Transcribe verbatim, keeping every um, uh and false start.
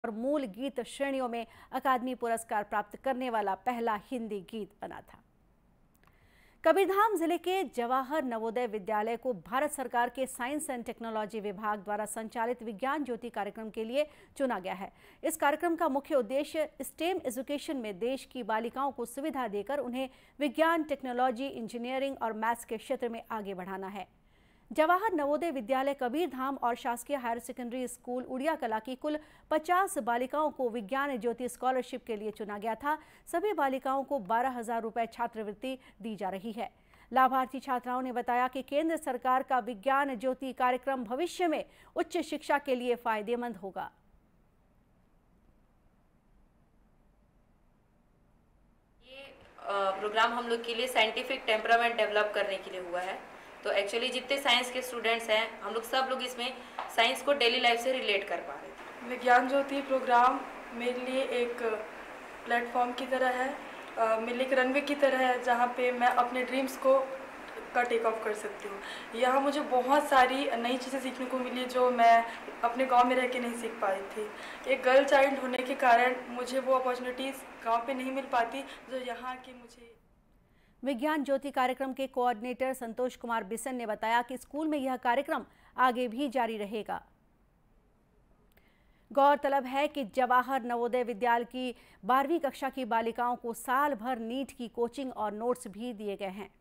और मूल गीत श्रेणियों में अकादमी पुरस्कार प्राप्त करने वाला पहला हिंदी गीत बना था। कबीरधाम जिले के जवाहर नवोदय विद्यालय को भारत सरकार के साइंस एंड टेक्नोलॉजी विभाग द्वारा संचालित विज्ञान ज्योति कार्यक्रम के लिए चुना गया है। इस कार्यक्रम का मुख्य उद्देश्य स्टेम एजुकेशन में देश की बालिकाओं को सुविधा देकर उन्हें विज्ञान, टेक्नोलॉजी, इंजीनियरिंग और मैथ्स के क्षेत्र में आगे बढ़ाना है। जवाहर नवोदय विद्यालय कबीरधाम और शासकीय हायर सेकेंडरी स्कूल उड़िया कला की कुल पचास बालिकाओं को विज्ञान ज्योति स्कॉलरशिप के लिए चुना गया था। सभी बालिकाओं को बारह हजार रुपए छात्रवृत्ति दी जा रही है। लाभार्थी छात्राओं ने बताया कि केंद्र सरकार का विज्ञान ज्योति कार्यक्रम भविष्य में उच्च शिक्षा के लिए फायदेमंद होगा। ये प्रोग्राम हम लोग के लिए साइंटिफिक टेम्परामेंट डेवलप करने के लिए हुआ है। तो एक्चुअली जितने साइंस के स्टूडेंट्स हैं, हम लोग सब लोग इसमें साइंस को डेली लाइफ से रिलेट कर पा रहे थे। विज्ञान ज्योति प्रोग्राम मेरे लिए एक प्लेटफॉर्म की तरह है, आ, मेरे लिए एक रनवे की तरह है, जहाँ पे मैं अपने ड्रीम्स को का टेक ऑफ कर सकती हूँ। यहाँ मुझे बहुत सारी नई चीज़ें सीखने को मिली जो मैं अपने गांव में रह के नहीं सीख पाई थी। एक गर्ल चाइल्ड होने के कारण मुझे वो अपॉर्चुनिटीज़ गाँव पे नहीं मिल पाती जो यहाँ की मुझे। विज्ञान ज्योति कार्यक्रम के कोऑर्डिनेटर संतोष कुमार बिसन ने बताया कि स्कूल में यह कार्यक्रम आगे भी जारी रहेगा। गौरतलब है कि जवाहर नवोदय विद्यालय की बारहवीं कक्षा की बालिकाओं को साल भर नीट की कोचिंग और नोट्स भी दिए गए हैं।